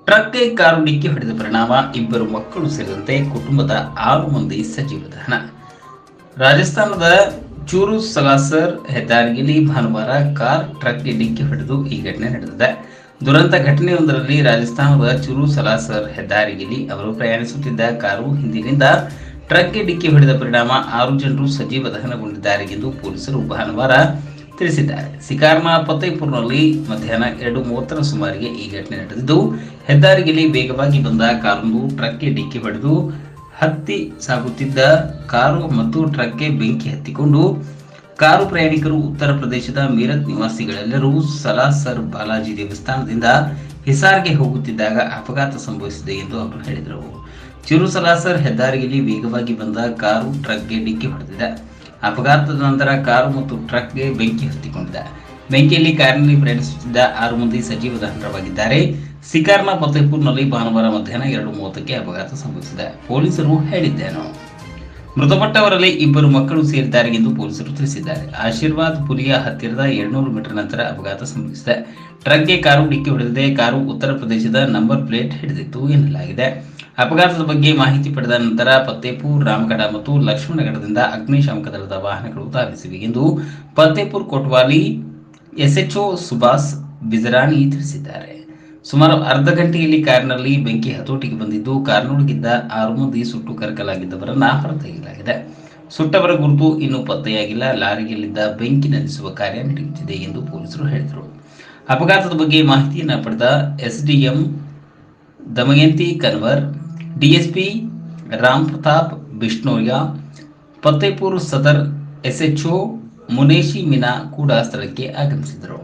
ಟ್ರಕ್ಗೆ ಕಾರು ಡಿಕ್ಕಿ ಹೊಡೆದ ಪರಿಣಾಮ ಇಬ್ಬರು ಮಕ್ಕಳು ಸೇರಿದಂತೆ ಕುಟುಂಬದ 6 ಮಂದಿ ಸಜೀವದಹನ. ರಾಜಸ್ಥಾನದ ಚೂರು ಸಲಾಸರ್ ಹೆದ್ದಾರಿಯಲ್ಲಿ ಭಾನುವಾರ ಕಾರ್ ಟ್ರಕ್ಗೆ ಡಿಕ್ಕಿ ಹೊಡೆದು ಈ ಘಟನೆ ನಡೆದಿದೆ. ದುರಂತ ಘಟನೆಯೊಂದರಲ್ಲಿ ರಾಜಸ್ಥಾನದ ಚೂರು ಸಲಾಸರ್ ಹೆದ್ದಾರಿಯಲ್ಲಿ ಅವರು ಪ್ರಯಾಣಿಸುತ್ತಿದ್ದ ಕಾರು ಹಿಂದಿನಿಂದ ಟ್ರಕ್ಗೆ ಡಿಕ್ಕಿ ಹೊಡೆದ ಪರಿಣಾಮ 6 ಜನರು ಸಜೀವ ದಹನಗೊಂಡಿದ್ದಾರೆ ಎಂದು ಪೊಲೀಸರು ಭಾನುವಾರ ತಿಳಿಸಿದ್ದಾರೆ. ಸಿಕಾರ್ನ ಫತೇಪುರ್ನಲ್ಲಿ ಮಧ್ಯಾಹ್ನ 2:30 ಸುಮಾರಿಗೆ ಈ ಘಟನೆ ನಡೆದಿದ್ದು, ಹೆದ್ದಾರಿಯಲ್ಲಿ ವೇಗವಾಗಿ ಬಂದ ಕಾರೊಂದು ಟ್ರಕ್ಗೆ ಡಿಕ್ಕಿ ಹೊಡೆದು ಹತ್ತಿ ಸಾಗುತ್ತಿದ್ದ ಕಾರು ಮತ್ತು ಟ್ರಕ್ಗೆ ಬೆಂಕಿ ಹತ್ತಿಕೊಂಡು ಕಾರು ಪ್ರಯಾಣಿಕರು ಉತ್ತರ ಪ್ರದೇಶದ ಮೀರತ್ ನಿವಾಸಿಗಳೆಲ್ಲರೂ ಸಲಾಸರ್ ಬಾಲಾಜಿ ದೇವಸ್ಥಾನದಿಂದ ಹಿಸಾರ್ಗೆ ಹೋಗುತ್ತಿದ್ದಾಗ ಅಪಘಾತ ಸಂಭವಿಸಿದೆ ಎಂದು ಅವರು ಹೇಳಿದರು. ಚೂರು ಸಲಾಸರ್ ಹೆದ್ದಾರಿಯಲ್ಲಿ ವೇಗವಾಗಿ ಬಂದ ಕಾರು ಟ್ರಕ್ಗೆ ಡಿಕ್ಕಿ ಹೊಡೆದಿದೆ. ಅಪಘಾತದ ನಂತರ ಕಾರು ಮತ್ತು ಟ್ರಕ್ಗೆ ಬೆಂಕಿ ಹತ್ತಿಕೊಂಡಿದೆ. ಬೆಂಕಿಯಲ್ಲಿ ಕಾರಿನಲ್ಲಿ ಪ್ರಯಾಣಿಸುತ್ತಿದ್ದ 6 ಮಂದಿ ಸಜೀವ ದಹನವಾಗಿದ್ದಾರೆ. ಸಿಕಾರ್ನ ಫತೇಪುರ್ನಲ್ಲಿ ಭಾನುವಾರ ಮಧ್ಯಾಹ್ನ 2:30ಕ್ಕೆ ಅಪಘಾತ ಸಂಭವಿಸಿದೆ. ಪೊಲೀಸರು ಹೇಳಿದ್ದೇನು. ಮೃತಪಟ್ಟವರಲ್ಲಿ ಇಬ್ಬರು ಮಕ್ಕಳು ಸೇರಿದ್ದಾರೆ ಎಂದು ಪೊಲೀಸರು ತಿಳಿಸಿದ್ದಾರೆ. ಆಶೀರ್ವಾದ್ ಪುರಿಯ ಹತ್ತಿರದ 200 ಮೀಟರ್ ನಂತರ ಅಪಘಾತ ಸಂಭವಿಸಿದೆ. ಟ್ರಕ್ಗೆ ಕಾರು ಡಿಕ್ಕಿ ಹೊಡೆದಿದೆ. ಕಾರು ಉತ್ತರ ಪ್ರದೇಶದ ನಂಬರ್ ಪ್ಲೇಟ್ ಹಿಡಿದಿತ್ತು ಎನ್ನಲಾಗಿದೆ. ಅಪಘಾತದ ಬಗ್ಗೆ ಮಾಹಿತಿ ಪಡೆದ ನಂತರ ಫತೇಪುರ್, ರಾಮಗಢ ಮತ್ತು ಲಕ್ಷ್ಮಣಗಢದಿಂದ ಅಗ್ನಿಶಾಮಕ ದಳದ ವಾಹನಗಳು ಧಾವಿಸಿವೆ ಎಂದು ಫತೇಪುರ್ ಕೊಟ್ವಾಲಿ ಎಸ್ಎಚ್ಒ ಸುಭಾಸ್ ಬಿಜರಾನಿ ತಿಳಿಸಿದ್ದಾರೆ. ಸುಮಾರು ಅರ್ಧ ಗಂಟೆಯಲ್ಲಿ ಕಾರಿನಲ್ಲಿ ಬೆಂಕಿ ಹತೋಟಿಗೆ ಬಂದಿದ್ದು, ಕಾರಿನೊಳಗಿದ್ದ 6 ಮಂದಿ ಸುಟ್ಟು ಕರಕಲಾಗಿದ್ದವರನ್ನ ಹೊರತೆಗೆಯಲಾಗಿದೆ. ಸುಟ್ಟವರ ಗುರುತು ಇನ್ನೂ ಪತ್ತೆಯಾಗಿಲ್ಲ. ಲಾರಿಯಲ್ಲಿದ್ದ ಬೆಂಕಿ ನಂದಿಸುವ ಕಾರ್ಯ ನಡೆಯುತ್ತಿದೆ ಎಂದು ಪೊಲೀಸರು ಹೇಳಿದರು. ಅಪಘಾತದ ಬಗ್ಗೆ ಮಾಹಿತಿಯನ್ನು ಪಡೆದ SDM Damayanti Kanwar, DSP Ram Pratap Bishnoria, Fatehpur Sadar SHO Muneshi Meena कूड़ा स्थल के आगमिसिद्ದರು.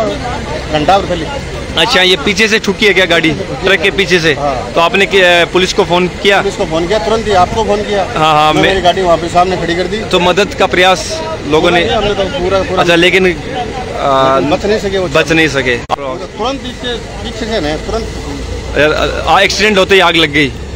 अच्छा, ये पीछे से छुट्टी है क्या गाड़ी? ट्रक के पीछे से? हाँ। तो आपने पुलिस को फोन किया? पुलिस को फोन किया, तुरंत ही आपको फोन किया। हाँ, मेरी गाड़ी वहाँ पे सामने खड़ी कर दी। तो मदद का प्रयास लोगों ने? हमने तो पूरा अच्छा, लेकिन बच नहीं सके। बच नहीं सके। तुरंत पीछे से तुरंत एक्सीडेंट होते ही आग लग गई।